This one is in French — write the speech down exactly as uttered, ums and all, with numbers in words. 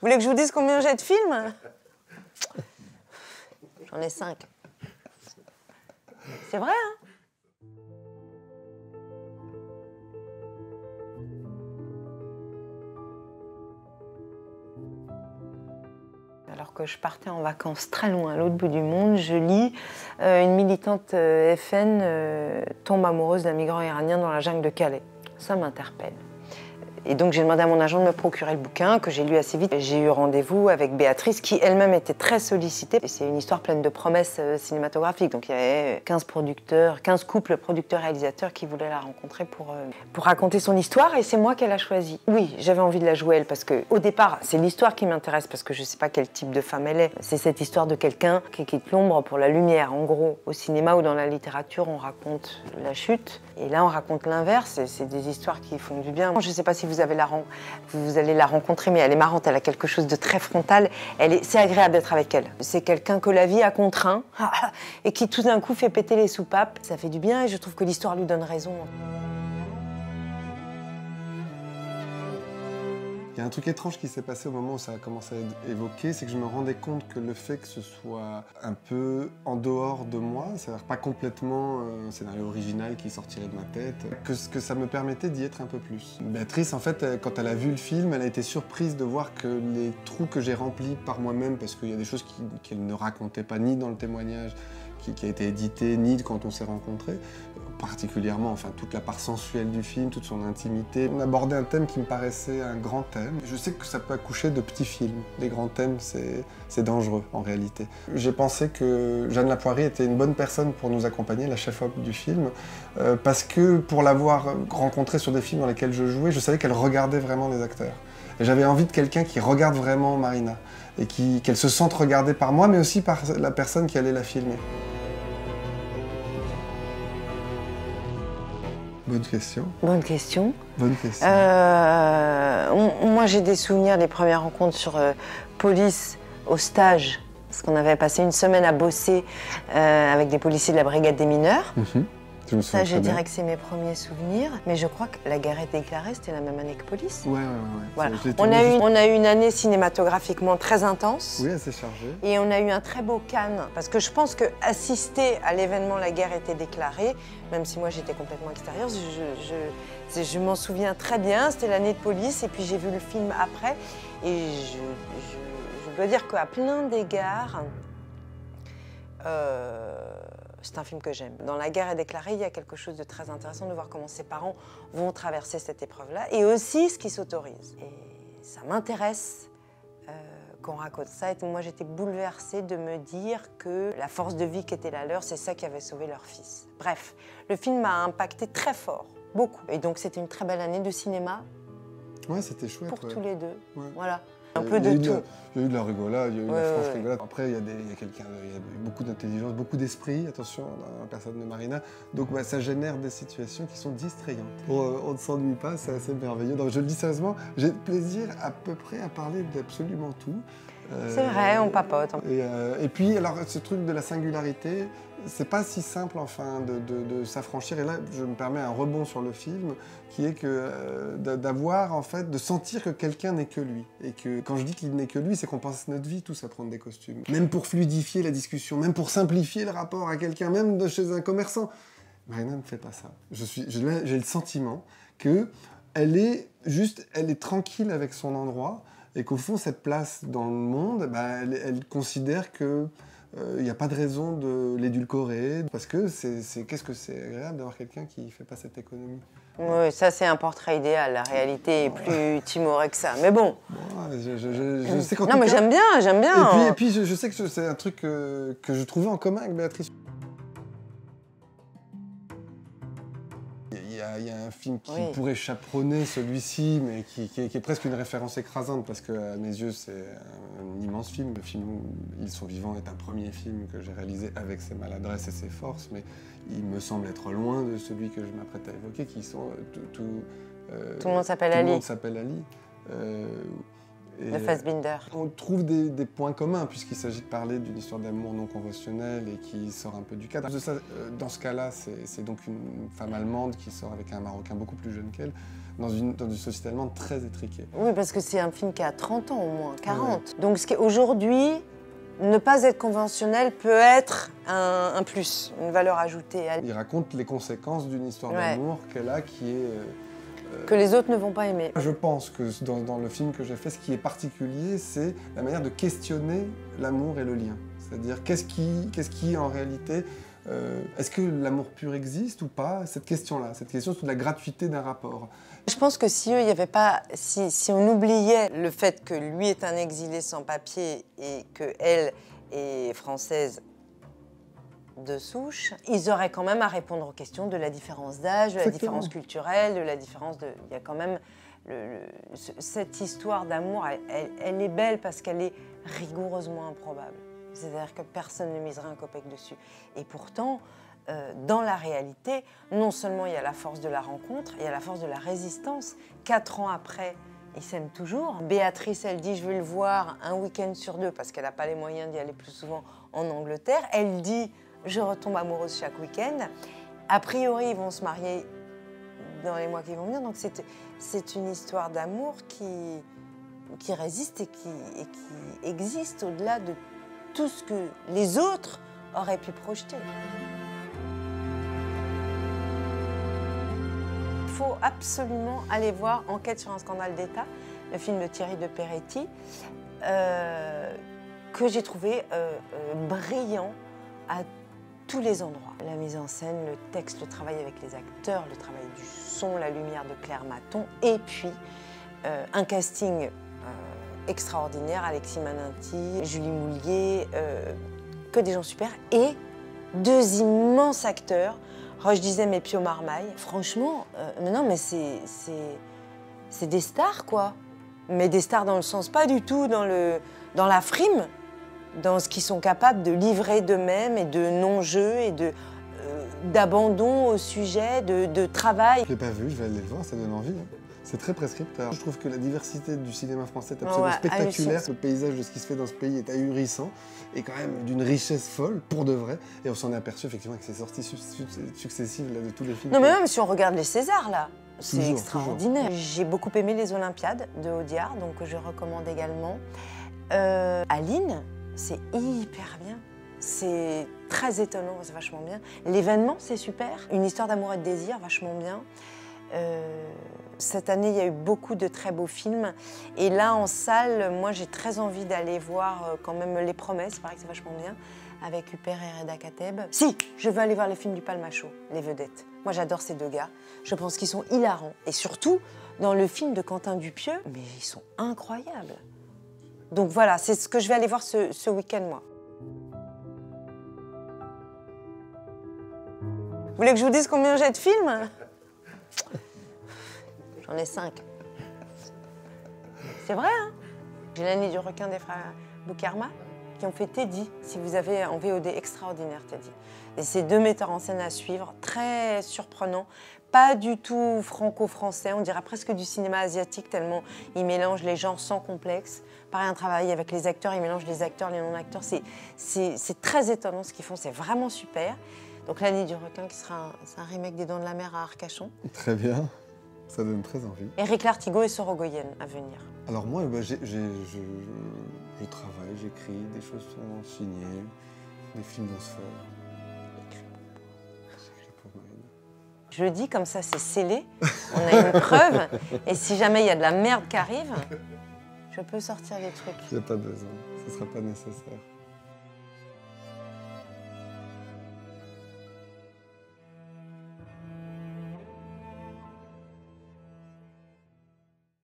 voulez que je vous dise combien j'ai de films? J'en ai cinq. C'est vrai, hein? Alors que je partais en vacances très loin, à l'autre bout du monde, je lis euh, une militante euh, F N euh, tombe amoureuse d'un migrant iranien dans la jungle de Calais. Ça m'interpelle. Et donc j'ai demandé à mon agent de me procurer le bouquin, que j'ai lu assez vite. J'ai eu rendez-vous avec Béatrice, qui elle-même était très sollicitée. Et c'est une histoire pleine de promesses euh, cinématographiques. Donc il y avait quinze producteurs, quinze couples producteurs-réalisateurs qui voulaient la rencontrer pour, euh, pour raconter son histoire. Et c'est moi qu'elle a choisi. Oui, j'avais envie de la jouer, elle, parce qu'au départ, c'est l'histoire qui m'intéresse, parce que je ne sais pas quel type de femme elle est. C'est cette histoire de quelqu'un qui quitte l'ombre pour la lumière. En gros, au cinéma ou dans la littérature, on raconte la chute. Et là, on raconte l'inverse. C'est des histoires qui font du bien. Je ne sais pas si vous, avez la, vous allez la rencontrer, mais elle est marrante. Elle a quelque chose de très frontal. C'est agréable d'être avec elle. C'est quelqu'un que la vie a contraint et qui, tout d'un coup, fait péter les soupapes. Ça fait du bien et je trouve que l'histoire lui donne raison. Il y a un truc étrange qui s'est passé au moment où ça a commencé à être évoqué, c'est que je me rendais compte que le fait que ce soit un peu en dehors de moi, c'est-à-dire pas complètement un scénario original qui sortirait de ma tête, que, que ça me permettait d'y être un peu plus. Béatrice, en fait, quand elle a vu le film, elle a été surprise de voir que les trous que j'ai remplis par moi-même, parce qu'il y a des choses qu'elle ne racontait pas ni dans le témoignage, Qui, qui a été édité, ni quand on s'est rencontrés, particulièrement enfin, toute la part sensuelle du film, toute son intimité. On abordait un thème qui me paraissait un grand thème. Je sais que ça peut accoucher de petits films. Les grands thèmes, c'est dangereux en réalité. J'ai pensé que Jeanne Lapoirie était une bonne personne pour nous accompagner, la chef-op du film, euh, parce que pour l'avoir rencontrée sur des films dans lesquels je jouais, je savais qu'elle regardait vraiment les acteurs. Et j'avais envie de quelqu'un qui regarde vraiment Marina, et qu'elle se sente regardée par moi, mais aussi par la personne qui allait la filmer. Bonne question. Bonne question. Bonne question. Euh, moi, j'ai des souvenirs des premières rencontres sur euh, Police au stage, parce qu'on avait passé une semaine à bosser euh, avec des policiers de la brigade des mineurs. Mmh. Je me Ça, je dirais que c'est mes premiers souvenirs. Mais je crois que La guerre est déclarée, c'était la même année que Police. Ouais, ouais, ouais. Voilà. On, a eu, on a eu une année cinématographiquement très intense. Oui, assez chargée. Et on a eu un très beau Cannes. Parce que je pense qu'assister à l'événement La guerre était déclarée, même si moi j'étais complètement extérieure, je, je, je m'en souviens très bien. C'était l'année de Police et puis j'ai vu le film après. Et je, je, je dois dire qu'à plein d'égards, euh, c'est un film que j'aime. Dans La guerre est déclarée, il y a quelque chose de très intéressant de voir comment ses parents vont traverser cette épreuve-là et aussi ce qui s'autorise. Et ça m'intéresse euh, qu'on raconte ça. Et moi, j'étais bouleversée de me dire que la force de vie qui était la leur, c'est ça qui avait sauvé leur fils. Bref, le film m'a impacté très fort, beaucoup. Et donc, c'était une très belle année de cinéma. Ouais, c'était chouette. Pour ouais. tous les deux. Ouais. Voilà. Un peu de tout. Il y a eu de la rigolade, il y a eu de ouais, la franche ouais. rigolade. Après, il y a, des, il y a quelqu'un, il y a beaucoup d'intelligence, beaucoup d'esprit, attention, dans la personne de Marina. Donc bah, ça génère des situations qui sont distrayantes. Bon, on ne s'ennuie pas, c'est assez merveilleux. Donc je le dis sérieusement, j'ai plaisir à peu près à parler d'absolument tout. Euh, c'est vrai, on papote. Et, euh, et puis, alors, ce truc de la singularité, c'est pas si simple, enfin, de, de, de s'affranchir. Et là, je me permets un rebond sur le film, qui est que euh, d'avoir, en fait, de sentir que quelqu'un n'est que lui. Et que, quand je dis qu'il n'est que lui, c'est qu'on passe notre vie tous à prendre des costumes. Même pour fluidifier la discussion, même pour simplifier le rapport à quelqu'un, même de chez un commerçant. Marina ne fait pas ça. Je suis, j'ai le sentiment que elle est juste, elle est tranquille avec son endroit, et qu'au fond, cette place dans le monde, bah, elle, elle considère que il n'y a pas de raison de l'édulcorer, parce que c'est qu'est-ce que c'est agréable d'avoir quelqu'un qui ne fait pas cette économie. Oui, ça c'est un portrait idéal, la réalité est plus timorée que ça, mais bon. Ouais, je, je, je, je sais qu'en non tout mais cas... j'aime bien, j'aime bien. Et puis, hein. et puis je, je sais que c'est un truc que, que je trouvais en commun avec Béatrice. Il y, a, il y a un film qui oui. pourrait chaperonner celui-ci, mais qui, qui, est, qui est presque une référence écrasante, parce qu'à mes yeux, c'est un, un immense film. Le film Ils sont vivants est un premier film que j'ai réalisé avec ses maladresses et ses forces, mais il me semble être loin de celui que je m'apprête à évoquer, qui sont tout... Tout, euh, tout le monde s'appelle Ali. Tout le monde s'appelle Ali. Euh, de Fassbinder. On trouve des, des points communs, puisqu'il s'agit de parler d'une histoire d'amour non conventionnelle et qui sort un peu du cadre. De ça, dans ce cas-là, c'est donc une femme allemande qui sort avec un Marocain beaucoup plus jeune qu'elle. dans une, dans une société allemande très étriquée. Oui, parce que c'est un film qui a trente ans au moins, quarante. Ouais. Donc aujourd'hui, ne pas être conventionnel peut être un, un plus, une valeur ajoutée. Il raconte les conséquences d'une histoire ouais. d'amour qu'elle a qui est... Euh, que les autres ne vont pas aimer. Je pense que dans, dans le film que j'ai fait, ce qui est particulier, c'est la manière de questionner l'amour et le lien. C'est-à-dire, qu'est-ce qui, qu'est-ce qui, en réalité, euh, est-ce que l'amour pur existe ou pas? Cette question-là, cette question sur la gratuité d'un rapport. Je pense que si eux, il y avait pas, si, si on oubliait le fait que lui est un exilé sans papier et qu'elle est française de souche, ils auraient quand même à répondre aux questions de la différence d'âge, de la Exactement. différence culturelle, de la différence de... Il y a quand même... Le, le, cette histoire d'amour, elle, elle, elle est belle parce qu'elle est rigoureusement improbable. C'est-à-dire que personne ne miserait un copec dessus. Et pourtant, euh, dans la réalité, non seulement il y a la force de la rencontre, il y a la force de la résistance. Quatre ans après, ils s'aiment toujours. Béatrice, elle dit « je veux le voir un week-end sur deux » parce qu'elle n'a pas les moyens d'y aller plus souvent en Angleterre. Elle dit « je retombe amoureuse chaque week-end ». A priori, ils vont se marier dans les mois qui vont venir. Donc c'est une histoire d'amour qui, qui résiste et qui, et qui existe au-delà de tout ce que les autres auraient pu projeter. Il faut absolument aller voir Enquête sur un scandale d'État, le film de Thierry de Peretti, euh, que j'ai trouvé euh, euh, brillant à tous les endroits. La mise en scène, le texte, le travail avec les acteurs, le travail du son, la lumière de Claire Maton, et puis euh, un casting euh, extraordinaire, Alexis Maninty, Julie Moulier, euh, que des gens super, et deux immenses acteurs, Roche Dizem et Pio Marmaille. Franchement, euh, mais non, mais c'est des stars, quoi. Mais des stars dans le sens, pas du tout dans, le, dans la frime, dans ce qu'ils sont capables de livrer d'eux-mêmes et de non-jeu et de euh, d'abandon au sujet, de, de travail. Je l'ai pas vu, je vais aller le voir, ça donne envie. Hein. C'est très prescripteur. Je trouve que la diversité du cinéma français est absolument ouais, spectaculaire. Hallucinant. Le paysage de ce qui se fait dans ce pays est ahurissant et quand même d'une richesse folle, pour de vrai. Et on s'en est aperçu effectivement avec ces sorties su su successives là, de tous les films. Non mais même si on regarde les Césars là, c'est extraordinaire. J'ai beaucoup aimé les Olympiades de Audiard, donc je recommande également. Euh, Aline, c'est hyper bien. C'est très étonnant, c'est vachement bien. L'événement, c'est super. Une histoire d'amour et de désir, vachement bien. Euh, cette année, il y a eu beaucoup de très beaux films. Et là, en salle, moi, j'ai très envie d'aller voir euh, quand même Les Promesses, il paraît que c'est vachement bien, avec Huppert et Reda Kateb. Si, je veux aller voir les films du Palmacho, Les Vedettes. Moi, j'adore ces deux gars. Je pense qu'ils sont hilarants. Et surtout, dans le film de Quentin Dupieux, mais ils sont incroyables. Donc voilà, c'est ce que je vais aller voir ce, ce week-end, moi. Vous voulez que je vous dise combien j'ai de films? J'en ai cinq. C'est vrai, hein? J'ai La Nuit du requin des frères Boukarma qui ont fait Teddy, si vous avez en V O D, extraordinaire Teddy. Et c'est deux metteurs en scène à suivre, très surprenants, pas du tout franco-français, on dirait presque du cinéma asiatique tellement ils mélangent les genres sans complexe. Pareil, un travail avec les acteurs, ils mélangent les acteurs, les non-acteurs, c'est très étonnant ce qu'ils font, c'est vraiment super. Donc La Nuit du requin qui sera un, un remake des Dents de la Mer à Arcachon. Très bien, ça donne très envie. Éric Lartigot et Sorogoyen à venir. Alors moi, bah, j'ai, j'ai, je, je travaille, j'écris, des choses sont signées, des films vont se faire. Je le dis comme ça, c'est scellé, on a une preuve, et si jamais il y a de la merde qui arrive, je peux sortir les trucs. Il n'y a pas besoin, ce ne sera pas nécessaire.